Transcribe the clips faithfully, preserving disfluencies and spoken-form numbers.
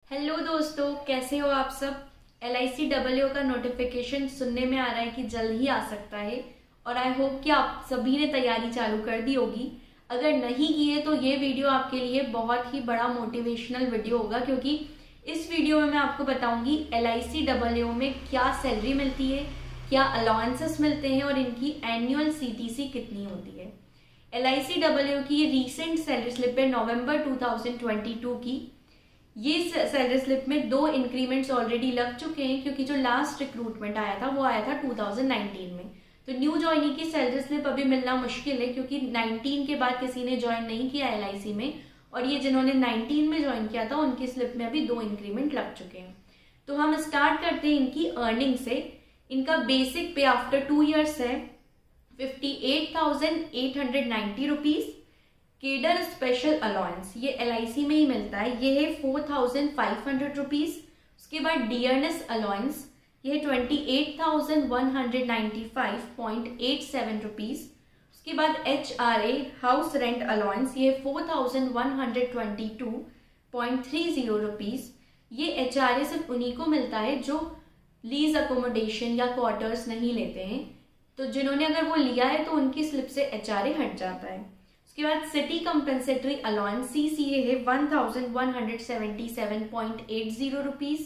Hello दोस्तों, कैसे हो आप सब। L I C A A ओ का नोटिफिकेशन सुनने में आ रहा है कि जल्द ही आ सकता है और आई होप कि आप सभी ने तैयारी चालू कर दी होगी। अगर नहीं की है तो ये वीडियो आपके लिए बहुत ही बड़ा मोटिवेशनल वीडियो होगा, क्योंकि इस वीडियो में मैं आपको बताऊंगी L I C A A ओ में क्या सैलरी मिलती है, क्या अलाउंसेस मिलते हैं और इनकी एनुअल सी टी सी कितनी होती है। L I C A A O की ये रीसेंट सैलरी स्लिप है November two thousand twenty two की। ये सैलरी स्लिप में दो इंक्रीमेंट्स ऑलरेडी लग चुके हैं, क्योंकि जो लास्ट रिक्रूटमेंट आया था वो आया था टू थाउजेंड नाइनटीन में। तो न्यू ज्वाइनिंग की सैलरी स्लिप अभी मिलना मुश्किल है, क्योंकि नाइनटीन के बाद किसी ने ज्वाइन नहीं किया एल आई सी में, और ये जिन्होंने नाइनटीन में ज्वाइन किया था उनकी स्लिप में अभी दो इंक्रीमेंट लग चुके हैं। तो हम स्टार्ट करते हैं इनकी अर्निंग से। इनका basic pay after two years है fifty eight thousand eight hundred ninety rupees. Cadre special allowance ये एल आई सी में ही मिलता है, ये है four thousand five hundred rupees. उसके बाद डियरनेस अलाउंस ये है twenty eight thousand one hundred ninety five point eight seven rupees. उसके बाद H R A house rent allowance ये four thousand one hundred twenty two point three zero rupees. ये H R A सिर्फ उन्हीं को मिलता है जो लीज अकोमोडेशन या क्वार्टर्स नहीं लेते हैं। तो जिन्होंने अगर वो लिया है तो उनकी स्लिप से एच आर ए हट जाता है। उसके बाद city compensatory allowance C C A है one thousand one hundred seventy seven point eight zero rupees.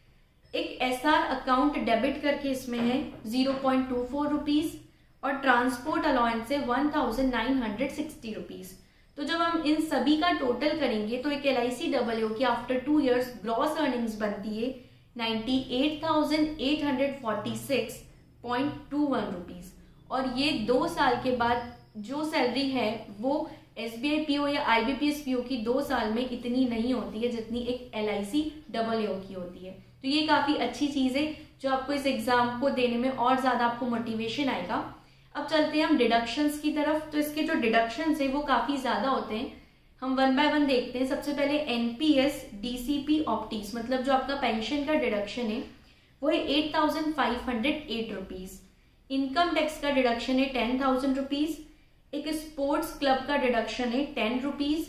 एक एस आर अकाउंट डेबिट करके इसमें है zero point two four rupees और ट्रांसपोर्ट अलाउंस है one thousand nine hundred sixty rupees. तो जब हम इन सभी का टोटल करेंगे तो एक L I C A A O की after two years gross earnings बनती है ninety eight thousand eight hundred forty six point two one rupees. और ये दो साल के बाद जो सैलरी है वो S B I P O या I B P S P O की दो साल में इतनी नहीं होती है जितनी एक L I C A A O की होती है। तो ये काफी अच्छी चीज है जो आपको इस एग्जाम को देने में और ज्यादा आपको मोटिवेशन आएगा। अब चलते हैं हम डिडक्शंस की तरफ। तो इसके जो डिडक्शंस है वो काफी ज्यादा होते हैं, हम वन बाय वन देखते हैं। सबसे पहले N P S D C P ऑप्टीज मतलब जो आपका पेंशन का डिडक्शन है वो है eight thousand five hundred eight rupees. Income tax का डिडक्शन है टेन थाउजेंड रुपीज। एक स्पोर्ट्स क्लब का डिडक्शन है टेन रुपीज।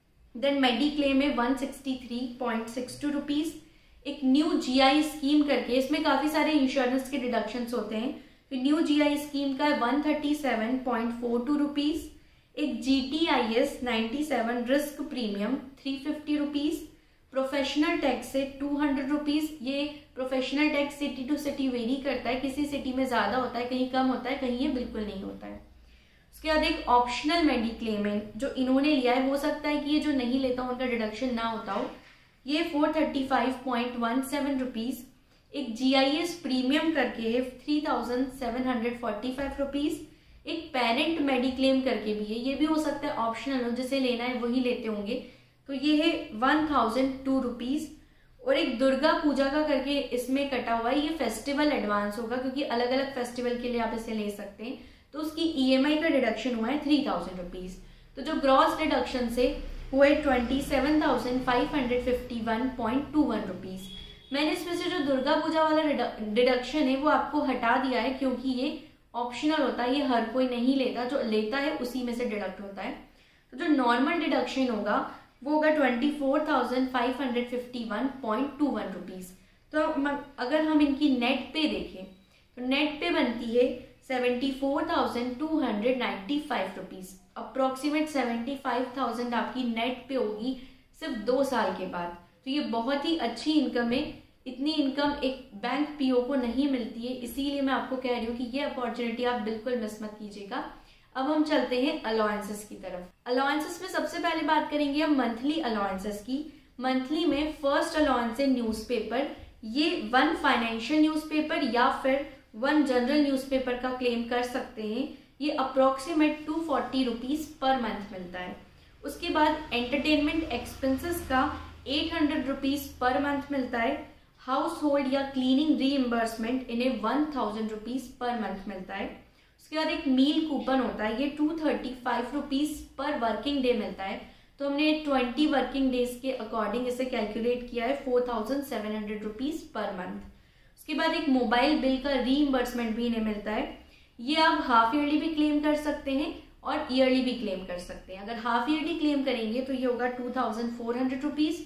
देन मेडिक्लेम है one sixty three point six two rupees. एक न्यू जी आई स्कीम करके, इसमें काफी सारे इंश्योरेंस के डिडक्शंस होते हैं, तो न्यू जी आई स्कीम का है one thirty seven point four two rupees. एक G T I S ninety seven risk premium three fifty rupees. Professional tax है टू हंड्रेड रुपीज। ये professional tax city to city vary करता है, किसी city में ज्यादा होता है, कहीं कम होता है, कहीं ये बिल्कुल नहीं होता है। उसके बाद एक ऑप्शनल मेडिक्लेम है जो इन्होंने लिया है, हो सकता है कि ये जो नहीं लेता उनका डिडक्शन ना होता हो, ये four thirty five point one seven rupees. एक जी आई एस प्रीमियम करके है three thousand seven hundred forty five rupees. एक पेरेंट मेडिक्लेम करके भी है, ये भी हो सकता है ऑप्शनल हो, जिसे लेना है वही लेते होंगे, तो ये है वन थाउजेंड टू रुपीज। और एक दुर्गा पूजा का करके इसमें कटा हुआ है, ये फेस्टिवल एडवांस होगा क्योंकि अलग अलग फेस्टिवल के लिए आप इसे ले सकते हैं। तो उसकी ई एम आई का डिडक्शन हुआ है थ्री थाउजेंड रुपीज। तो जो ग्रॉस डिडक्शन से वो है twenty seven thousand five hundred fifty one point two one rupees. मैंने इसमें से जो दुर्गा पूजा वाला डिडक्शन है वो आपको हटा दिया है, क्योंकि ये ऑप्शनल होता है, ये हर कोई नहीं लेता, जो लेता है उसी में से डिडक्ट होता है। तो जो नॉर्मल डिडक्शन होगा वो होगा twenty four thousand five hundred fifty one point two one rupees. तो अगर हम इनकी नेट पे देखें तो नेट पे बनती है seventy four thousand two hundred ninety five rupees. Approximate seventy five thousand आपकी नेट पे होगी सिर्फ दो साल के बाद। तो ये बहुत ही अच्छी इनकम है, इतनी इनकम एक बैंक पी ओ को नहीं मिलती है, इसीलिए मैं आपको कह रही हूँ कि ये अपॉर्चुनिटी आप बिल्कुल मिस मत कीजिएगा। अब हम चलते हैं अलाउंसेस की तरफ। अलाउंसेस में सबसे पहले बात करेंगे हम मंथली अलाउंसेस की। मंथली में फर्स्ट अलाउंस है न्यूज़पेपर, ये वन फाइनेंशियल न्यूज़पेपर या फिर वन जनरल न्यूज़पेपर का क्लेम कर सकते हैं। ये approximate two forty rupees per month मिलता है। उसके बाद एंटरटेनमेंट एक्सपेंसेस का eight hundred rupees per month मिलता है। हाउस होल्ड या क्लीनिंग रीइंबर्समेंट इन्हें one thousand rupees per month मिलता है। उसके बाद एक मील कूपन होता है, ये two thirty five rupees per working day मिलता है। तो हमने ट्वेंटी वर्किंग डेज के अकॉर्डिंग इसे कैलकुलेट किया है four thousand seven hundred rupees per month. उसके बाद एक मोबाइल बिल का रीइंबर्समेंट भी इन्हें मिलता है, ये आप हाफ ईयरली भी क्लेम कर सकते हैं और ईयरली भी क्लेम कर सकते हैं। अगर हाफ ईयरली क्लेम करेंगे तो ये होगा two thousand four hundred rupees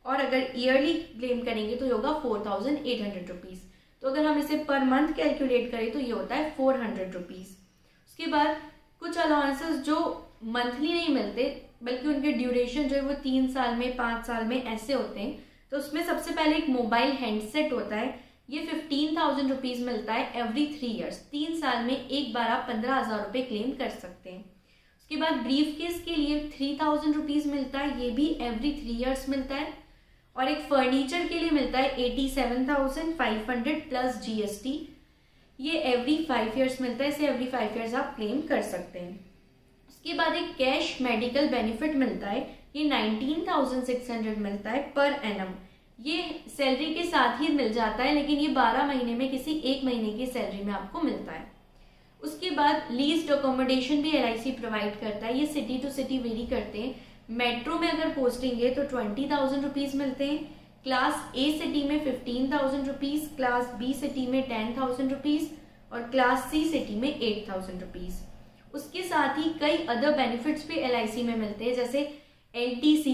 और अगर ईयरली क्लेम करेंगे तो ये होगा four thousand eight hundred rupees. तो अगर हम इसे पर मंथ कैलकुलेट करें तो ये होता है फोर हंड्रेड रुपीज़। उसके बाद कुछ अलाउंसेस जो मंथली नहीं मिलते बल्कि उनके ड्यूरेशन जो है वो तीन साल में, पाँच साल में ऐसे होते हैं। तो उसमें सबसे पहले एक मोबाइल हैंडसेट होता है, ये फिफ्टीन थाउजेंड रुपीज़ मिलता है एवरी थ्री इयर्स। तीन साल में एक बार आप पंद्रह हज़ार रुपये क्लेम कर सकते हैं। उसके बाद ब्रीफ केस के लिए थ्री थाउजेंड रुपीज़ मिलता है, ये भी एवरी थ्री इयर्स मिलता है। और एक फर्नीचर के लिए मिलता है eighty seven thousand five hundred plus GST, ये एवरी फाइव इयर्स मिलता है, इसे एवरी फाइव इयर्स आप क्लेम कर सकते हैं। उसके बाद एक कैश मेडिकल बेनिफिट मिलता है, ये नाइनटीन थाउजेंड सिक्स हंड्रेड मिलता है पर एनम। ये सैलरी के साथ ही मिल जाता है लेकिन ये बारह महीने में किसी एक महीने की सैलरी में आपको मिलता है। उसके बाद लीज्ड अकोमोडेशन भी एलआईसी प्रोवाइड करता है, ये सिटी टू सिटी वेरी करते हैं। मेट्रो में अगर पोस्टिंग है तो ट्वेंटी थाउजेंड रुपीज़ मिलते हैं, क्लास ए सिटी में fifteen thousand rupees, class B city में टेन थाउजेंड रुपीज़ और क्लास सी सिटी में एट थाउजेंड रुपीज़। उसके साथ ही कई अदर बेनिफिट्स भी एलआईसी में मिलते हैं, जैसे एलटीसी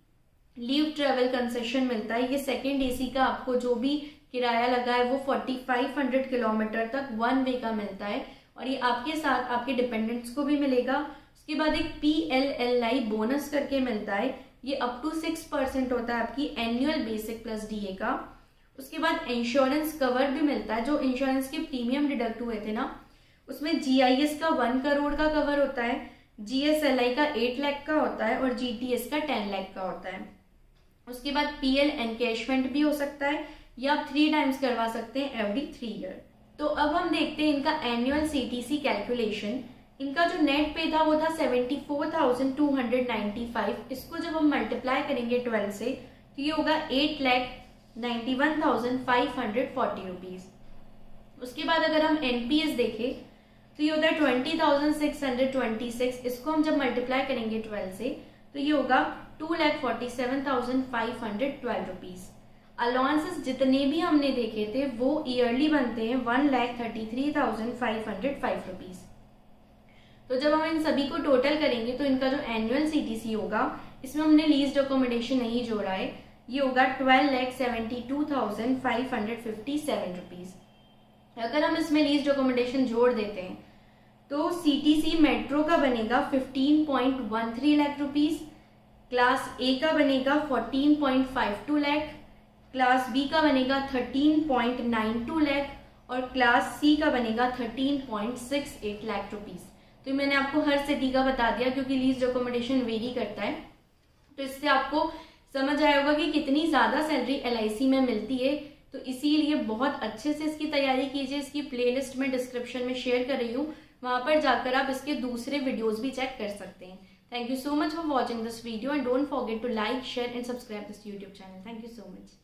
लीव ट्रेवल कंसेशन मिलता है, ये सेकेंड एसी का आपको जो भी किराया लगा है वो फोर्टी फाइव हंड्रेड किलोमीटर तक वन वे का मिलता है और ये आपके साथ आपके डिपेंडेंट्स को भी मिलेगा। उसके बाद एक P L L I bonus करके मिलता है, ये अप टू सिक्स परसेंट होता है आपकी एनुअल बेसिक प्लस डीए का। उसके बाद इंश्योरेंस कवर भी मिलता है, जो इंश्योरेंस के प्रीमियम डिडक्ट हुए थे ना उसमें जीआईएस का वन करोड़ का कवर होता है, जीएसएलआई का एट लाख का होता है और जीटीएस का टेन लाख का होता है। उसके बाद पीएल एनकैशमेंट भी हो सकता है, या आप थ्री टाइम्स करवा सकते हैं एवरी थ्री ईयर। तो अब हम देखते हैं इनका एनुअल सीटीसी कैलकुलेशन। इनका जो नेट पे था वो था seventy four thousand two hundred ninety five. इसको जब हम मल्टीप्लाई करेंगे ट्वेल्व से तो ये होगा eight lakh ninety one thousand five hundred forty rupees. उसके बाद अगर हम एनपीएस देखें तो ये होता है twenty thousand six hundred twenty six. इसको हम जब मल्टीप्लाई करेंगे ट्वेल्व से तो ये होगा two lakh forty seven thousand five hundred twelve rupees. Allowances जितने भी हमने देखे थे वो ईयरली बनते हैं one lakh thirty three thousand five hundred five rupees. तो जब हम इन सभी को टोटल करेंगे तो इनका जो एनुअल सीटीसी होगा इसमें हमने लीज्ड अकोमोडेशन नहीं जोड़ा है, ये होगा twelve lakh seventy two thousand five hundred fifty seven rupees. अगर हम इसमें लीज्ड अकोमोडेशन जोड़ देते हैं तो सीटीसी मेट्रो का बनेगा fifteen point one three lakh rupees, class A का बनेगा fourteen point five two lakh, class B का बनेगा thirteen point nine two lakh और क्लास सी का बनेगा thirteen point six eight lakh rupees. तो मैंने आपको हर सिटी का बता दिया क्योंकि लीज्ड अकोमोडेशन वेरी करता है, तो इससे आपको समझ आया होगा कि कितनी ज्यादा सैलरी एलआईसी में मिलती है। तो इसीलिए बहुत अच्छे से इसकी तैयारी कीजिए। इसकी प्लेलिस्ट में डिस्क्रिप्शन में शेयर कर रही हूँ, वहां पर जाकर आप इसके दूसरे वीडियोस भी चेक कर सकते हैं। Thank you so much for watching this video and don't forget to like, share and subscribe this YouTube channel. Thank you so much.